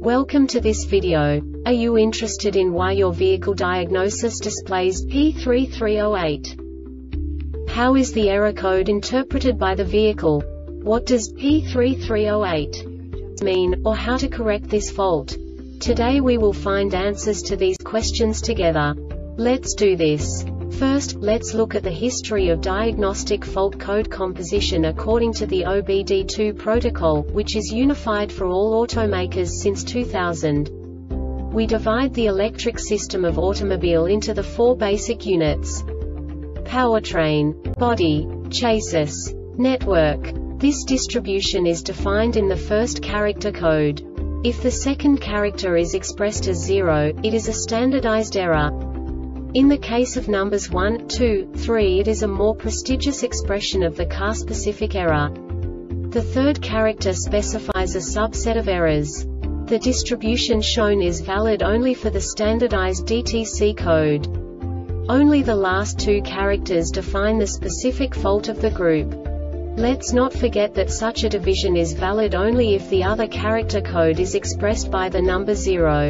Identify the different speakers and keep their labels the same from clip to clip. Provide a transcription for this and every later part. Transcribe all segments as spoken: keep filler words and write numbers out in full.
Speaker 1: Welcome to this video. Are you interested in why your vehicle diagnosis displays P three three zero eight? How is the error code interpreted by the vehicle? What does P three three zero eight mean, or how to correct this fault? Today we will find answers to these questions together. Let's do this. First, let's look at the history of diagnostic fault code composition according to the O B D two protocol, which is unified for all automakers since two thousand. We divide the electric system of automobile into the four basic units: powertrain, body, chassis, network. This distribution is defined in the first character code. If the second character is expressed as zero, it is a standardized error. In the case of numbers one, two, three, it is a more prestigious expression of the car-specific error. The third character specifies a subset of errors. The distribution shown is valid only for the standardized D T C code. Only the last two characters define the specific fault of the group. Let's not forget that such a division is valid only if the other character code is expressed by the number zero.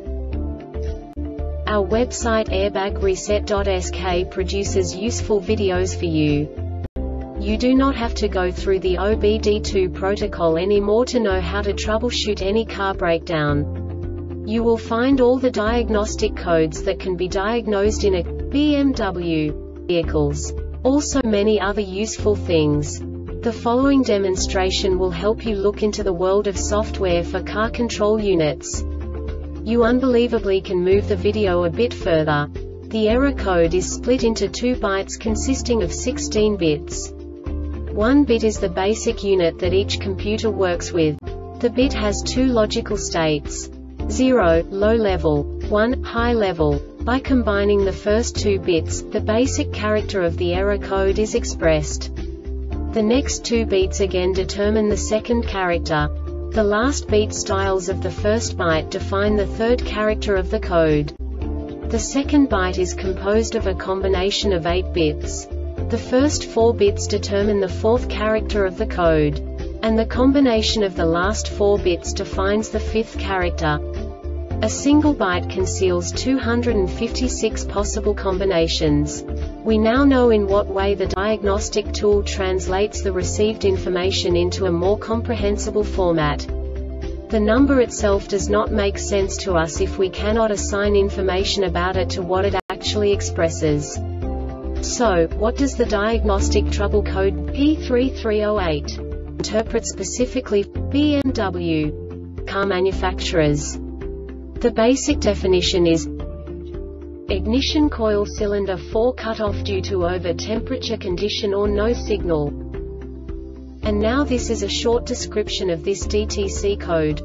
Speaker 1: Our website airbag reset dot S K produces useful videos for you. You do not have to go through the O B D two protocol anymore to know how to troubleshoot any car breakdown. You will find all the diagnostic codes that can be diagnosed in a B M W vehicles. Also many other useful things. The following demonstration will help you look into the world of software for car control units. You unbelievably can move the video a bit further. The error code is split into two bytes consisting of sixteen bits. One bit is the basic unit that each computer works with. The bit has two logical states: zero, low level, one, high level. By combining the first two bits, the basic character of the error code is expressed. The next two bits again determine the second character. The last beat styles of the first byte define the third character of the code. The second byte is composed of a combination of eight bits. The first four bits determine the fourth character of the code. And the combination of the last four bits defines the fifth character. A single byte conceals two hundred fifty-six possible combinations. We now know in what way the diagnostic tool translates the received information into a more comprehensible format. The number itself does not make sense to us if we cannot assign information about it to what it actually expresses. So, what does the diagnostic trouble code P three three zero eight interpret specifically for B M W car manufacturers? The basic definition is: ignition coil cylinder four cut off due to over temperature condition or no signal. And now this is a short description of this D T C code.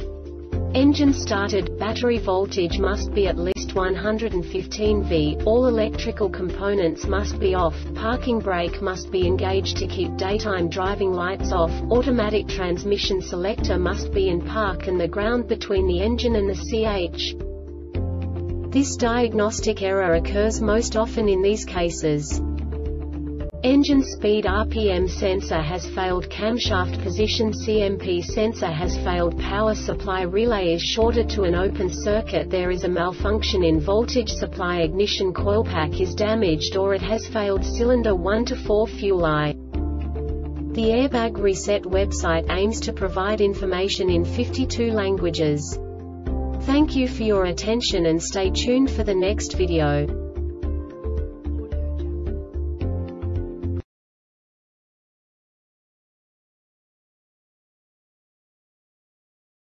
Speaker 1: Engine started, battery voltage must be at least one hundred fifteen volts, all electrical components must be off, parking brake must be engaged to keep daytime driving lights off, automatic transmission selector must be in park and the ground between the engine and the C H. This diagnostic error occurs most often in these cases: engine speed R P M sensor has failed, camshaft position C M P sensor has failed, power supply relay is shorted to an open circuit, there is a malfunction in voltage supply, ignition coil pack is damaged or it has failed, cylinder one to four fuel eye. The Airbag Reset website aims to provide information in fifty-two languages. Thank you for your attention and stay tuned for the next video.